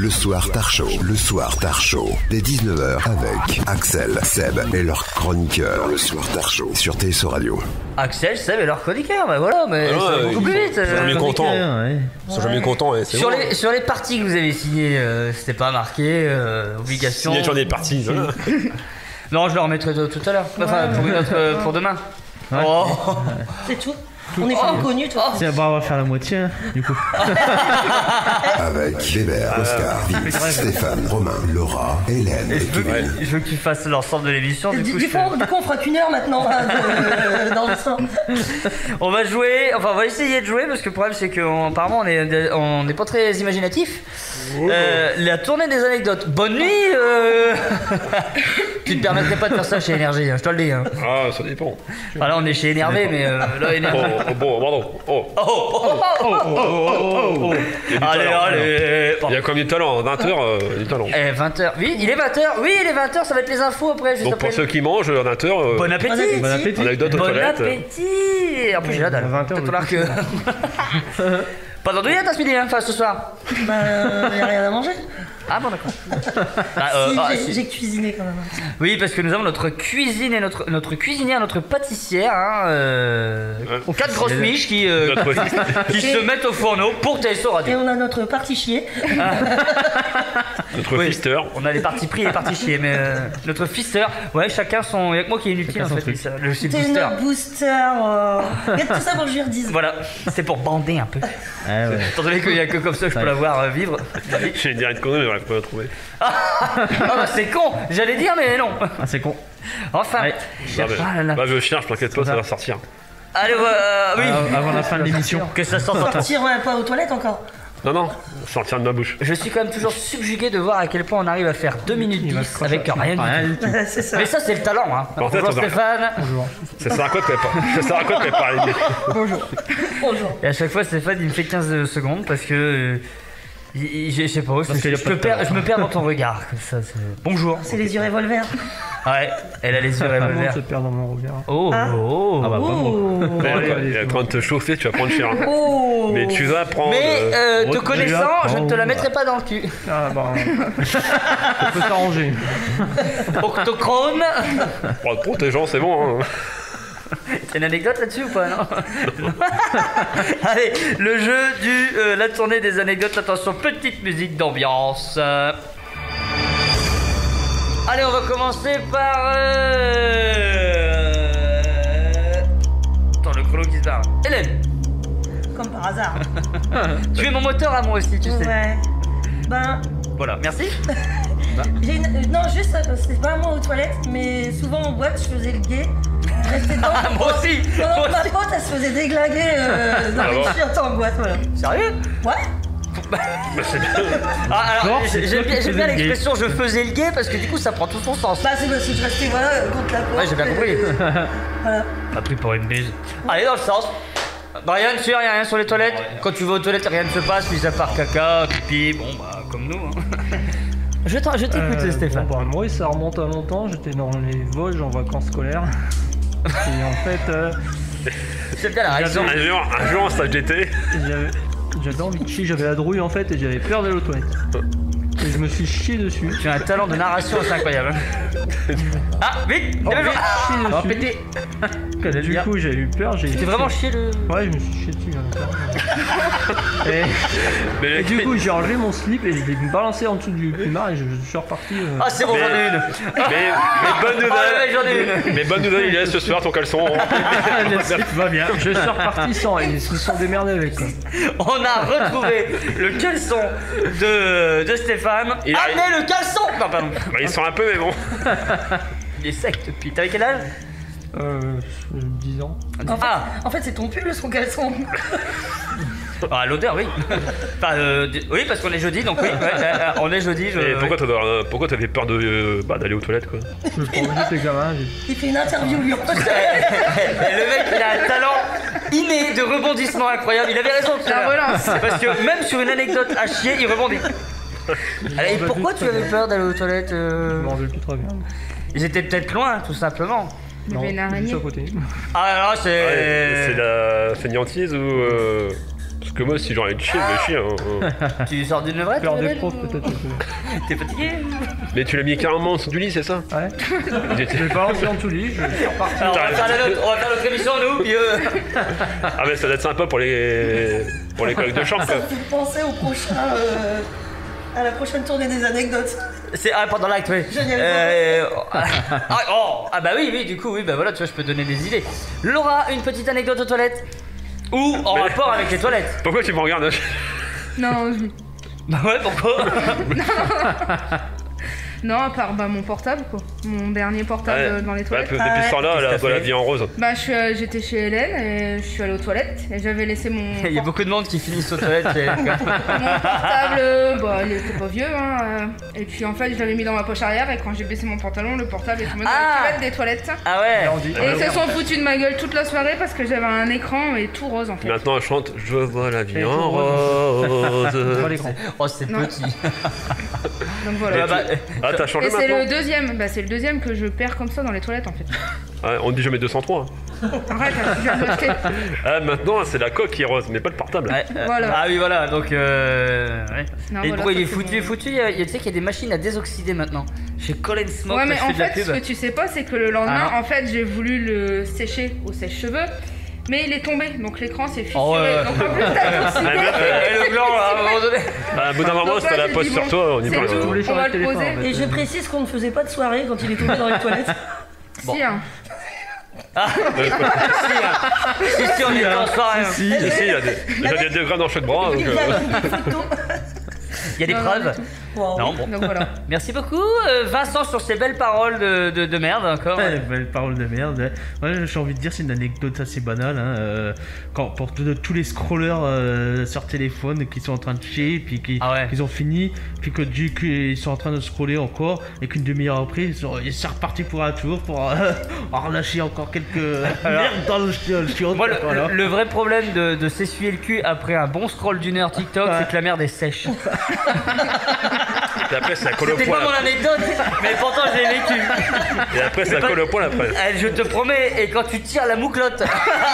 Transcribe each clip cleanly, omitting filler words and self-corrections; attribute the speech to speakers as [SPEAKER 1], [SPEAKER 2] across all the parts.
[SPEAKER 1] Le soir Tard Show. Le soir Tard Show. Dès 19h avec Axel, Seb et leurs chroniqueurs. Le soir Tard Show sur TSO Radio.
[SPEAKER 2] Axel, Seb et leurs chroniqueurs, bah voilà, mais ça va beaucoup plus vite.
[SPEAKER 3] Ils sont jamais contents. Ils sont jamais contents.
[SPEAKER 2] Sur les parties que vous avez signées, c'était pas marqué obligation.
[SPEAKER 3] Signature des parties.
[SPEAKER 2] Non, je le remettrai tout à l'heure. Enfin, pour demain.
[SPEAKER 4] Ouais.
[SPEAKER 2] Oh.
[SPEAKER 4] C'est tout. On est pas connus, toi.
[SPEAKER 5] C'est bon, on va faire la moitié, hein, du coup.
[SPEAKER 1] Avec Bébert, Oscar, Vince, Stéphane, Romain, Laura, Hélène et Kevin.
[SPEAKER 2] Je veux que tu fasses l'ensemble de l'émission. Du coup,
[SPEAKER 4] on fera qu'une heure maintenant dans le sens.
[SPEAKER 2] On va jouer, enfin on va essayer de jouer parce que le problème c'est qu'apparemment on n'est pas très imaginatif. La tournée des anecdotes. Bonne nuit. Tu te permettrais pas de faire ça chez Énergie, hein, je te le dis. Hein.
[SPEAKER 3] Ah, ça dépend.
[SPEAKER 2] Ah, là on est chez Énervé, mais là Énervé.
[SPEAKER 3] Bon, pardon.
[SPEAKER 2] Allez.
[SPEAKER 3] Il y a combien de talents 20h du talent.
[SPEAKER 2] 20h. Oui, il est 20h. Oui, il est 20h, ça va être les infos après.
[SPEAKER 3] Donc pour ceux qui mangent, 20h.
[SPEAKER 2] Bon appétit.
[SPEAKER 5] Bon appétit.
[SPEAKER 3] Anecdote aux toilettes.
[SPEAKER 2] Bon appétit. En plus, j'ai la dalle.
[SPEAKER 5] 20h.
[SPEAKER 2] Que. Pas d'andouillette à ce midi, hein, enfin ce soir.
[SPEAKER 4] Bah, y a rien à manger.
[SPEAKER 2] Ah bon, d'accord.
[SPEAKER 4] J'ai cuisiné quand même.
[SPEAKER 2] Oui, parce que nous avons notre cuisine et notre cuisinière, notre pâtissière, hein, 4 grosses miches qui se mettent au fourneau pour TSO
[SPEAKER 4] Et
[SPEAKER 2] Radio.
[SPEAKER 4] on a notre partie chier.
[SPEAKER 3] Notre fister.
[SPEAKER 2] On a les parties pris et les parties chier, mais notre fister, ouais, chacun son. Il y a que moi qui est inutile en fait. Le
[SPEAKER 4] C'est
[SPEAKER 2] booster.
[SPEAKER 4] notre booster. Regarde tout ça pour que je lui redise.
[SPEAKER 2] Voilà, c'est pour bander un peu.
[SPEAKER 5] Ah ouais.
[SPEAKER 2] Étant donné qu'il n'y a que comme ça que je peux la voir vivre.
[SPEAKER 3] J'ai dire une connerie, mais j'arrive pas à la trouver.
[SPEAKER 2] Ah bah c'est con, j'allais dire mais non.
[SPEAKER 5] Ah, c'est con.
[SPEAKER 2] Enfin.
[SPEAKER 5] Ouais.
[SPEAKER 3] Bah, je cherche, t'inquiète pas, ça va sortir.
[SPEAKER 2] Allez, oui.
[SPEAKER 5] Avant la fin de l'émission.
[SPEAKER 2] Que ça sorte.
[SPEAKER 4] Sortir pas aux toilettes encore.
[SPEAKER 3] Non, sortir de ma bouche.
[SPEAKER 2] Je suis quand même toujours subjugué de voir à quel point on arrive à faire 2 minutes 10 avec rien du tout.
[SPEAKER 4] C'est ça.
[SPEAKER 2] Mais ça c'est le talent, hein. Bonjour Stéphane.
[SPEAKER 5] Bonjour.
[SPEAKER 3] Ça sert à quoi de préparer
[SPEAKER 4] Bonjour.
[SPEAKER 2] Et à chaque fois Stéphane il me fait 15 secondes parce que je sais pas, je me perds dans ton regard comme ça. Bonjour.
[SPEAKER 4] C'est les yeux revolver.
[SPEAKER 2] Ouais, elle a les yeux revolver.
[SPEAKER 5] Se perd dans mon regard.
[SPEAKER 2] Oh.
[SPEAKER 5] Ah bah pas moi.
[SPEAKER 3] Il est en train de te chauffer, tu vas prendre cher. Mais tu vas prendre.
[SPEAKER 2] Mais te connaissant, je ne te la mettrai pas dans le cul.
[SPEAKER 5] Ah bah. On peut s'arranger.
[SPEAKER 2] Octochrome.
[SPEAKER 3] Pour te protégeant, c'est bon. Hein.
[SPEAKER 2] T'as une anecdote là-dessus ou pas, non? Allez, le jeu la tournée des anecdotes. Attention, petite musique d'ambiance. Allez, on va commencer par... Attends, le chrono qui se barre. Hélène.
[SPEAKER 4] Comme par hasard.
[SPEAKER 2] Tu es mon moteur à moi aussi, tu sais.
[SPEAKER 4] Ouais. Ben...
[SPEAKER 2] Voilà, merci.
[SPEAKER 4] Non, juste, c'est pas moi aux toilettes, mais souvent en boîte, je faisais le gay. Je restais dedans.
[SPEAKER 2] Ah, moi aussi.
[SPEAKER 4] Pendant que ma pote, elle se faisait déglinguer dans les chiottes en boîte, voilà.
[SPEAKER 2] Sérieux?
[SPEAKER 4] Ouais.
[SPEAKER 2] Ah, alors, j'aime bien l'expression je faisais le gay parce que du coup ça prend tout son sens.
[SPEAKER 4] Bah, c'est parce que je restais, voilà, contre la porte.
[SPEAKER 2] Ouais, j'ai bien compris.
[SPEAKER 4] Voilà.
[SPEAKER 2] T'as pris pour une bise. Allez, dans le sens. Brian, tu as rien sur les toilettes? Quand tu vas aux toilettes, rien ne se passe, mis à part caca, pipi, bon bah comme nous. Hein. Je t'écoute, Stéphane.
[SPEAKER 5] Bon, bah, moi, ça remonte à longtemps. J'étais dans les Vosges en vacances scolaires. Et en fait.
[SPEAKER 2] J'aime bien la réaction.
[SPEAKER 3] Un jour en stage d'été.
[SPEAKER 5] J'avais envie de chier, j'avais la drouille en fait et j'avais peur d'aller aux toilettes. Et je me suis chié dessus.
[SPEAKER 2] Tu as un talent de narration assez incroyable. Ah, vite!
[SPEAKER 5] Oh, pété. Du coup, j'ai eu peur.
[SPEAKER 2] T'es vraiment chié le.
[SPEAKER 5] Ouais, je me suis chié dessus. Et du coup, j'ai enlevé mon slip et je l'ai balancé en dessous du plumard et je suis reparti.
[SPEAKER 2] Ah, c'est bon, j'en ai une!
[SPEAKER 3] Mais bonne nouvelle!
[SPEAKER 2] J'en ai une!
[SPEAKER 3] Mais bonne nouvelle, il est ce soir ton caleçon.
[SPEAKER 5] Le slip va bien. Je suis reparti sans et ils se sont démerdés avec quoi.
[SPEAKER 2] On a retrouvé le caleçon de Stéphane. Amenez le caleçon! Non, pardon.
[SPEAKER 3] Bah, ils sont un peu, mais bon.
[SPEAKER 2] Il est sec depuis. T'avais quel âge?
[SPEAKER 5] 10 ans.
[SPEAKER 4] En fait, c'est ton pull, son caleçon.
[SPEAKER 2] Ah, l'odeur, oui. Enfin, oui, parce qu'on est jeudi, donc oui. On est jeudi.
[SPEAKER 3] Et pourquoi t'avais peur d'aller aux toilettes, quoi?
[SPEAKER 5] Je crois que j'étais gamin.
[SPEAKER 4] Il fait une interview, lui.
[SPEAKER 2] Le mec, il a un talent inné de rebondissement incroyable. Il avait raison de faire. Parce que même sur une anecdote à chier, il rebondit. Et pourquoi tu avais peur d'aller aux toilettes
[SPEAKER 5] Je m'en rappelle plus très bien.
[SPEAKER 2] Ils étaient peut-être loin, tout simplement.
[SPEAKER 6] Il y avait une araignée.
[SPEAKER 5] À côté.
[SPEAKER 2] Ah, alors
[SPEAKER 3] C'est la fainéantise ou... Parce que moi, si j'ai envie de chier, je vais chier. Hein.
[SPEAKER 2] Tu sors d'une levrette
[SPEAKER 5] Peur des
[SPEAKER 2] Lionel,
[SPEAKER 5] profs
[SPEAKER 2] ou-
[SPEAKER 5] peut-être.
[SPEAKER 2] T'es fatigué
[SPEAKER 3] Mais tu l'as mis carrément en dessous du lit, c'est ça?
[SPEAKER 5] Ouais. Je vais pas rentrer en tout lit, je suis reparti.
[SPEAKER 2] Alors, on va faire notre émission, nous, puis
[SPEAKER 3] Ah, mais ça doit être sympa pour les collègues de chambre,
[SPEAKER 4] Ça
[SPEAKER 3] quoi.
[SPEAKER 4] me fait penser au prochain. À la prochaine tournée des anecdotes.
[SPEAKER 2] c'est pendant l'acte, oui.
[SPEAKER 4] Génial.
[SPEAKER 2] Bah oui, du coup, oui, bah voilà, tu vois, je peux donner des idées. Laura, une petite anecdote aux toilettes? Ou en
[SPEAKER 3] Mais-
[SPEAKER 2] rapport avec les toilettes?
[SPEAKER 3] Pourquoi tu me regardes?
[SPEAKER 6] Non,
[SPEAKER 2] Bah ouais, pourquoi?
[SPEAKER 6] non, à part mon portable, quoi. Mon dernier portable
[SPEAKER 3] Ouais.
[SPEAKER 6] dans les
[SPEAKER 3] Ouais,
[SPEAKER 6] toilettes.
[SPEAKER 3] depuis ce temps-là,
[SPEAKER 2] Qu'est-ce
[SPEAKER 3] la
[SPEAKER 2] que t'as
[SPEAKER 3] vie en rose.
[SPEAKER 6] Bah, j'étais chez Hélène et je suis allée aux toilettes et j'avais laissé mon,
[SPEAKER 2] Il y a beaucoup de monde qui finissent aux toilettes.
[SPEAKER 6] mon portable. Bah, il était pas vieux, hein. Et puis en fait, je l'avais mis dans ma poche arrière et quand j'ai baissé mon pantalon, le portable est tombé dans
[SPEAKER 2] Ah.
[SPEAKER 6] la cuvette des toilettes.
[SPEAKER 2] Ah ouais.
[SPEAKER 6] Et ils se sont foutus de ma gueule toute la soirée parce que j'avais un écran et tout rose en fait.
[SPEAKER 3] Maintenant, elle chante Je vois la vie
[SPEAKER 5] Et
[SPEAKER 3] en
[SPEAKER 5] tout
[SPEAKER 3] rose.
[SPEAKER 5] Pas l'écran.
[SPEAKER 2] Oh, c'est
[SPEAKER 6] Non.
[SPEAKER 2] petit.
[SPEAKER 6] Donc voilà.
[SPEAKER 3] Ah, t'as changé
[SPEAKER 6] Et c'est le
[SPEAKER 3] maintenant?
[SPEAKER 6] deuxième, bah c'est le deuxième que je perds comme ça dans les toilettes en fait.
[SPEAKER 3] Ouais, on dit jamais 203.
[SPEAKER 6] Arrête, tu viens de l'acheter.
[SPEAKER 3] Ah, maintenant, c'est la coque qui est rose, mais pas le portable.
[SPEAKER 2] Ouais,
[SPEAKER 6] Voilà.
[SPEAKER 2] Ah oui, voilà, donc ouais.
[SPEAKER 6] Non,
[SPEAKER 2] Et
[SPEAKER 6] voilà,
[SPEAKER 2] pourquoi il est
[SPEAKER 6] ça,
[SPEAKER 2] foutu?
[SPEAKER 6] c'est
[SPEAKER 2] Tu sais qu'il y a des machines à désoxyder maintenant. Chez Colin Smoke,
[SPEAKER 6] Ouais,
[SPEAKER 2] là,
[SPEAKER 6] mais
[SPEAKER 2] je fais
[SPEAKER 6] en
[SPEAKER 2] de la
[SPEAKER 6] fait,
[SPEAKER 2] pub.
[SPEAKER 6] ce que tu sais pas, c'est que le lendemain,
[SPEAKER 2] Ah.
[SPEAKER 6] en fait, j'ai voulu le sécher au sèche-cheveux, mais il est tombé, donc l'écran s'est fissuré.
[SPEAKER 2] Oh, ouais.
[SPEAKER 6] Donc en plus, t'as oxydé.
[SPEAKER 3] Ah, mais-
[SPEAKER 2] Et le blanc, là, à un moment donné.
[SPEAKER 3] Bah, au bout d'un moment,
[SPEAKER 6] Donc
[SPEAKER 3] si t'as
[SPEAKER 6] là,
[SPEAKER 3] la
[SPEAKER 6] j'ai
[SPEAKER 3] pose
[SPEAKER 6] dit,
[SPEAKER 3] sur
[SPEAKER 6] bon,
[SPEAKER 3] toi, on y
[SPEAKER 6] c'est
[SPEAKER 3] peut
[SPEAKER 6] tout.
[SPEAKER 3] rien.
[SPEAKER 5] Vous voulez
[SPEAKER 6] On
[SPEAKER 5] sur
[SPEAKER 6] va
[SPEAKER 5] le
[SPEAKER 6] le
[SPEAKER 5] téléphone,
[SPEAKER 6] poser.
[SPEAKER 5] en fait.
[SPEAKER 4] Et je précise qu'on ne faisait pas de soirée quand il est tombé dans les toilettes.
[SPEAKER 2] Bon.
[SPEAKER 6] Si, hein.
[SPEAKER 2] Si, on est en soirée.
[SPEAKER 3] Si, il y a des degrés dans chaque bras. Donc,
[SPEAKER 4] Il y a une photo.
[SPEAKER 2] Il y a des
[SPEAKER 6] Non,
[SPEAKER 2] preuves.
[SPEAKER 6] non, du tout.
[SPEAKER 4] Wow.
[SPEAKER 2] Non, bon.
[SPEAKER 6] Donc voilà.
[SPEAKER 2] Merci beaucoup, Vincent, sur ces belles paroles de merde encore.
[SPEAKER 5] Ouais, belle parole de merde. Ouais, j'ai envie de dire, c'est une anecdote assez banale. Hein, quand, pour tous les scrollers sur téléphone qui sont en train de chier, puis
[SPEAKER 2] Ah ouais.
[SPEAKER 5] qu'ils ont fini, puis que du coup ils sont en train de scroller encore, et qu'une demi-heure après, ils sont repartis pour un tour pour en relâcher encore quelques merdes dans le chiot.
[SPEAKER 2] Moi,
[SPEAKER 5] Voilà.
[SPEAKER 2] le vrai problème de s'essuyer le cul après un bon scroll d'une heure TikTok, c'est que la merde est sèche.
[SPEAKER 3] Et après, ça colle au
[SPEAKER 2] C'était
[SPEAKER 3] poil.
[SPEAKER 2] pas mon anecdote, mais pourtant je l'ai vécu.
[SPEAKER 3] Et après, ça colle au poil après.
[SPEAKER 2] Je te promets, et quand tu tires la mouclotte,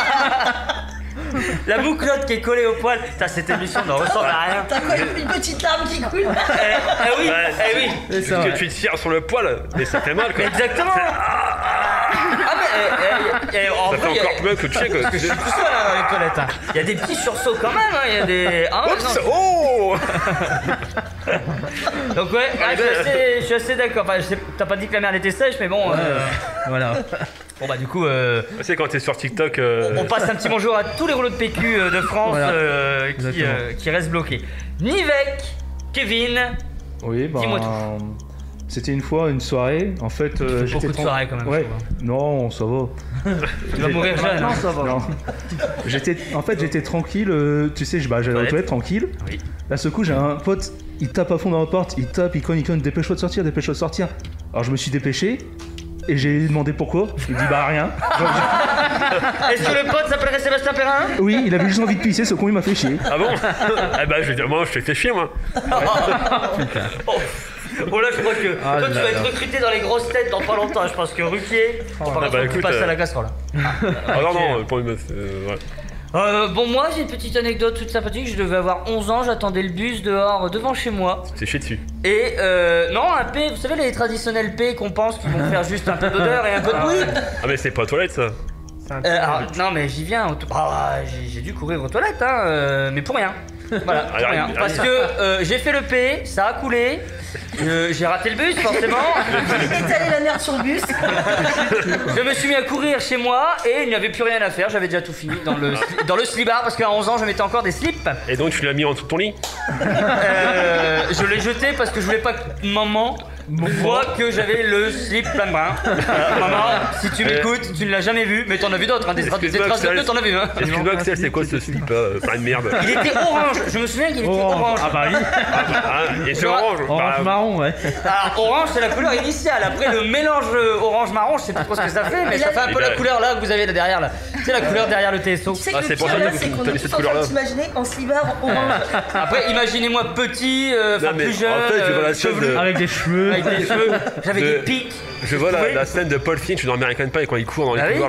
[SPEAKER 2] la mouclotte qui est collée au poil, putain, cette émission ne ressemble à rien.
[SPEAKER 4] T'as quoi, une petite larme qui coule?
[SPEAKER 2] Eh oui,
[SPEAKER 3] Ouais.
[SPEAKER 2] eh oui.
[SPEAKER 5] C'est
[SPEAKER 3] Parce
[SPEAKER 5] ça,
[SPEAKER 3] que tu tires sur le poil, mais ça fait mal, quoi.
[SPEAKER 2] Exactement. Ah mais en
[SPEAKER 3] Ça
[SPEAKER 2] vrai,
[SPEAKER 3] fait encore plus mal que tu sais, quoi.
[SPEAKER 2] c'est tout ça là, dans les toilettes. Hein. Il y a des petits sursauts quand même. Hein. Il y a des. Ah, ouais,
[SPEAKER 3] Oups,
[SPEAKER 2] non.
[SPEAKER 3] oh.
[SPEAKER 2] Donc ouais, je suis assez d'accord. Enfin, t'as pas dit que la merde était sèche, mais bon.
[SPEAKER 5] Voilà.
[SPEAKER 2] Bon bah du coup,
[SPEAKER 3] Tu sais, quand t'es sur TikTok,
[SPEAKER 2] on passe un petit bonjour à tous les rouleaux de PQ de France
[SPEAKER 5] Voilà.
[SPEAKER 2] qui restent bloqués. Nivek, Kevin.
[SPEAKER 7] Oui, bah.
[SPEAKER 2] Dis-moi
[SPEAKER 7] C'était une fois une soirée. En fait,
[SPEAKER 2] fais
[SPEAKER 7] j'étais
[SPEAKER 2] beaucoup de soirées, quand même,
[SPEAKER 7] Ouais.
[SPEAKER 2] je
[SPEAKER 7] Non, ça va.
[SPEAKER 2] Tu vas mourir jeune. Hein.
[SPEAKER 7] Non. J'étais tranquille. Tu sais, j'allais aux
[SPEAKER 2] Toilette.
[SPEAKER 7] toilettes tranquille.
[SPEAKER 2] Oui.
[SPEAKER 7] Là, ce coup, j'ai un pote. Il tape à fond dans la porte. Il tape, il cogne. Dépêche-toi de sortir, dépêche-toi de sortir. Alors, je me suis dépêché. Et j'ai demandé pourquoi. Il dit bah rien.
[SPEAKER 2] Est-ce que le pote s'appellerait Sébastien Perrin?
[SPEAKER 7] Oui, il avait juste envie de pisser. Ce con, il m'a fait chier.
[SPEAKER 3] Ah bon? Eh ben, je vais dire, moi, je t'ai fait chier, moi.
[SPEAKER 2] Bon là je crois que
[SPEAKER 5] Ah
[SPEAKER 2] toi tu
[SPEAKER 5] là
[SPEAKER 2] vas
[SPEAKER 5] là.
[SPEAKER 2] être recruté dans les grosses têtes dans pas longtemps. Je pense que Ruquier, par contre,
[SPEAKER 3] bah,
[SPEAKER 2] tu
[SPEAKER 3] écoute,
[SPEAKER 2] passes à la casserole.
[SPEAKER 3] Ah non, non, pour une. Ouais.
[SPEAKER 2] Bon moi j'ai une petite anecdote toute sympathique. Je devais avoir 11 ans, j'attendais le bus dehors devant chez moi.
[SPEAKER 3] C'est chier dessus.
[SPEAKER 2] Et non un P, vous savez les traditionnels P qu'on pense qu'ils vont faire juste un peu d'odeur et un peu de bruit.
[SPEAKER 3] Ah, mais c'est pas aux toilettes, ça.
[SPEAKER 2] Alors, non mais j'y viens, j'ai dû courir aux toilettes mais pour rien. Voilà, pour
[SPEAKER 3] Alors,
[SPEAKER 2] rien. Parce que j'ai fait le P, ça a coulé, j'ai raté le bus forcément.
[SPEAKER 4] J'ai étalé la merde sur le bus.
[SPEAKER 2] Je me suis mis à courir chez moi et il n'y avait plus rien à faire, j'avais déjà tout fini dans le slibard parce qu'à 11 ans je mettais encore des slips.
[SPEAKER 3] Et donc, tu l'as mis en dessous de ton lit?
[SPEAKER 2] Je l'ai jeté parce que je voulais pas que maman voit que j'avais le slip plein de brun. Maman, si tu m'écoutes, tu ne l'as jamais vu, mais t'en as vu d'autres, hein, des traces de pneus, t'en as vu. Hein.
[SPEAKER 3] Excuse-moi, Axel, c'est quoi ce slip? Plein de merde.
[SPEAKER 2] Il était orange, je me souviens qu'il était orange.
[SPEAKER 5] Ah bah oui.
[SPEAKER 3] Ah, et c'est orange.
[SPEAKER 5] Orange
[SPEAKER 3] Bah,
[SPEAKER 5] marron, ouais.
[SPEAKER 2] Alors orange c'est la couleur initiale, après le mélange orange-marron, je sais pas trop ce que ça fait, mais ça fait un peu la couleur là que vous avez là derrière là. C'est la couleur derrière le TSO.
[SPEAKER 4] Tu sais
[SPEAKER 3] Ah,
[SPEAKER 4] que
[SPEAKER 3] c'est
[SPEAKER 4] le
[SPEAKER 3] pour ça
[SPEAKER 4] pire
[SPEAKER 3] que
[SPEAKER 4] là, c'est qu'on
[SPEAKER 3] t'as
[SPEAKER 4] est
[SPEAKER 3] mis cette
[SPEAKER 4] tous en train
[SPEAKER 3] couleur-là.
[SPEAKER 4] de s'imaginer en slibard orange.
[SPEAKER 2] Après imaginez-moi petit,
[SPEAKER 3] Non, mais
[SPEAKER 2] plus jeune,
[SPEAKER 3] en fait, je vois la scène
[SPEAKER 2] chevelu,
[SPEAKER 3] de-
[SPEAKER 5] Avec des cheveux.
[SPEAKER 2] avec des cheveux, j'avais
[SPEAKER 3] De-
[SPEAKER 2] des pics.
[SPEAKER 3] Je vois
[SPEAKER 2] Oui.
[SPEAKER 3] la scène de Paul Finch dans American Pie quand il court dans les
[SPEAKER 2] Ah oui
[SPEAKER 3] couloirs là.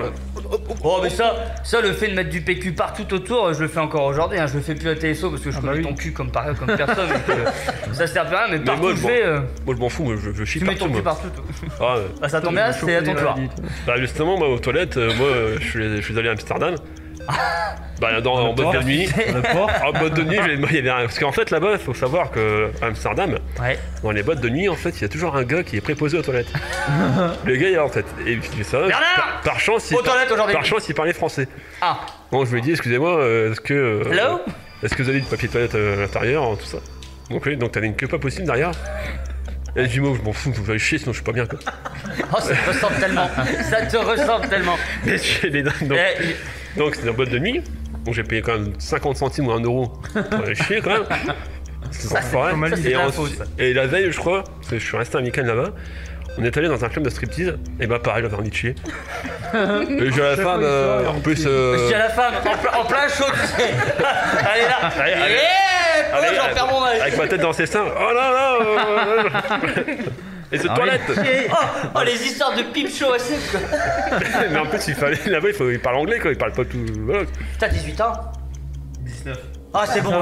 [SPEAKER 2] Oh mais ça, le fait de mettre du PQ partout autour, je le fais encore aujourd'hui, hein. Je le fais plus à TSO parce que je connais ton cul comme personne, donc, ça sert à rien, mais partout
[SPEAKER 3] moi,
[SPEAKER 2] je fais...
[SPEAKER 3] Moi je m'en fous, moi je chie
[SPEAKER 2] Tu mets
[SPEAKER 3] partout.
[SPEAKER 2] ton cul
[SPEAKER 3] moi.
[SPEAKER 2] partout.
[SPEAKER 3] Ah,
[SPEAKER 2] Bah ça tombe bien, c'est à ton tour.
[SPEAKER 3] bah justement, moi aux toilettes, je suis allé à Amsterdam. Bah en boîte de nuit. En boîte de nuit, il y avait un... Parce qu'en fait là-bas, il faut savoir que à Amsterdam,
[SPEAKER 2] Ouais.
[SPEAKER 3] dans les boîtes de nuit, en fait, il y a toujours un gars qui est préposé aux toilettes. Le gars, il est en fait. Et ça,
[SPEAKER 2] Bernard
[SPEAKER 3] par chance,
[SPEAKER 2] Aux toilettes aujourd'hui.
[SPEAKER 3] par chance, il parlait français.
[SPEAKER 2] Ah,
[SPEAKER 3] Bon, je lui ai dit, excusez-moi, est-ce que vous avez du papier toilette à l'intérieur, tout ça. Donc oui, donc t'avais une queue pas possible derrière. Et je dis, moi, je m'en fous, vous allez chier, sinon je suis pas bien, quoi.
[SPEAKER 2] oh ça te ressemble tellement. Ça te ressemble tellement.
[SPEAKER 3] Et chez les dames, donc c'était en boîte de nuit. Donc j'ai payé quand même 50 centimes ou 1 euro pour aller chier, quand même. C'est enfoiré.
[SPEAKER 2] c'est la faute, ça.
[SPEAKER 3] Et la veille, je crois, parce que je suis resté un week-end là-bas, on est allé dans un club de striptease, et bah pareil, j'avais envie de chier. Et j'ai la femme, en plus...
[SPEAKER 2] J'ai la femme en plein chaud, tu sais. Elle est là.
[SPEAKER 3] Allez,
[SPEAKER 2] Oh, j'en perds mon âge.
[SPEAKER 3] avec ma tête dans ses seins, oh là là Et cette toilette
[SPEAKER 2] Oh, les histoires de pipe chaud à sec, quoi.
[SPEAKER 3] Mais en plus, il fallait là-bas, il parle anglais, quoi, il parle pas tout... Voilà.
[SPEAKER 2] T'as 18 ans
[SPEAKER 5] 19.
[SPEAKER 2] Ah, c'est bon.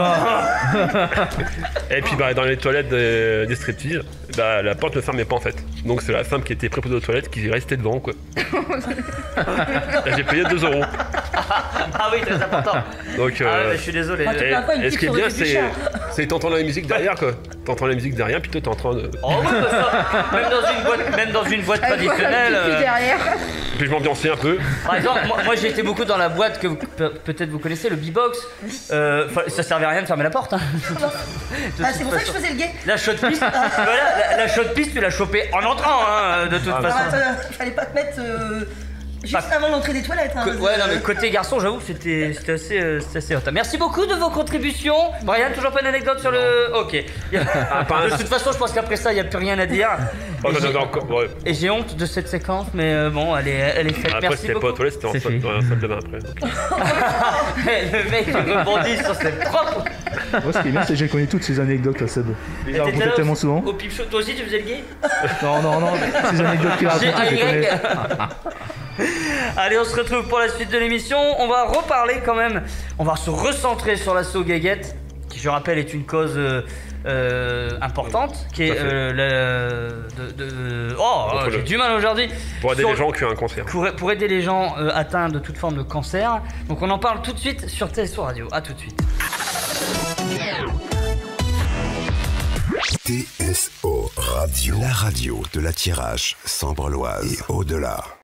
[SPEAKER 3] Et puis bah, dans les toilettes des striptease, bah, la porte ne fermait pas en fait. Donc c'est la femme qui était préposée aux toilettes qui restait devant quoi. Et j'ai payé 2 euros.
[SPEAKER 2] Ah oui, très important.
[SPEAKER 3] Donc,
[SPEAKER 2] Ah ouais, mais je suis désolé.
[SPEAKER 4] Ah, t'as pas une
[SPEAKER 3] et ce
[SPEAKER 4] petite
[SPEAKER 3] qui est bien,
[SPEAKER 4] souris du
[SPEAKER 3] c'est t'entends la musique derrière quoi. T'entends la musique derrière, puis toi t'es en train de.
[SPEAKER 2] Oh oui, bah ça, même dans une boîte
[SPEAKER 6] Avec
[SPEAKER 2] traditionnelle.
[SPEAKER 6] voilà, le pipi derrière.
[SPEAKER 3] Puis je m'ambiançais un peu.
[SPEAKER 2] Par exemple, moi j'ai été beaucoup dans la boîte que peut-être vous connaissez, le B-Box. Ça servait à rien de fermer la porte. Hein.
[SPEAKER 4] Ah, c'est pour ça que je faisais le gay.
[SPEAKER 2] La shot piste, voilà, la shot piste, tu l'as chopée en entrant, hein, de toute
[SPEAKER 4] Ah,
[SPEAKER 2] façon.
[SPEAKER 4] attends, fallait pas te mettre juste avant l'entrée des toilettes. Hein,
[SPEAKER 2] Ouais, non, mais côté garçon, j'avoue, c'était assez hot. Merci beaucoup de vos contributions. Brian, toujours pas une anecdote sur le. Ok. De toute façon, je pense qu'après ça, il n'y a plus rien à dire.
[SPEAKER 3] Oh,
[SPEAKER 2] Et j'ai-
[SPEAKER 3] encore, ouais.
[SPEAKER 2] Et j'ai honte de cette séquence, mais bon, elle est faite.
[SPEAKER 3] Après
[SPEAKER 2] Merci
[SPEAKER 3] c'était pas
[SPEAKER 2] beaucoup.
[SPEAKER 3] aux toilettes, c'était en
[SPEAKER 5] C'est
[SPEAKER 3] salle
[SPEAKER 5] fait.
[SPEAKER 3] dans la salle de bain après.
[SPEAKER 2] Le mec il rebondit sur ses propres.
[SPEAKER 7] Moi, ce qui est bien, c'est que j'ai connu toutes ces anecdotes à Seb. Il
[SPEAKER 2] Et
[SPEAKER 7] l'a
[SPEAKER 2] t'étais
[SPEAKER 7] raconté
[SPEAKER 2] là
[SPEAKER 7] tellement souvent.
[SPEAKER 2] Au pipe show, toi aussi tu faisais le gay?
[SPEAKER 7] Non, ces anecdotes qu'il a racontées, je les connais.
[SPEAKER 2] Allez, on se retrouve pour la suite de l'émission. On va reparler quand même. On va se recentrer sur l'assaut Guéguette, qui je rappelle est une cause importante, qui est j'ai du mal aujourd'hui.
[SPEAKER 3] Pour aider
[SPEAKER 2] Sur-
[SPEAKER 3] les gens qui ont un cancer.
[SPEAKER 2] pour aider les gens atteints de toute forme de cancer. Donc on en parle tout de suite sur TSO Radio. A tout de suite.
[SPEAKER 1] TSO Radio, la radio de la Tirage, Sambre-Loise et au-delà.